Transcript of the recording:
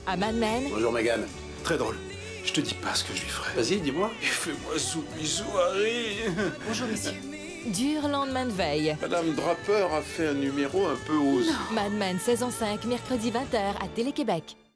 à Mad Men. Bonjour Megan. Très drôle. Je te dis pas ce que je lui ferai. Vas-y, dis-moi. Et fais-moi bisou, Harry. Bonjour, monsieur. Dur lendemain de veille. Madame Draper a fait un numéro un peu osé. Mad Men saison 5, mercredi 20h à Télé-Québec.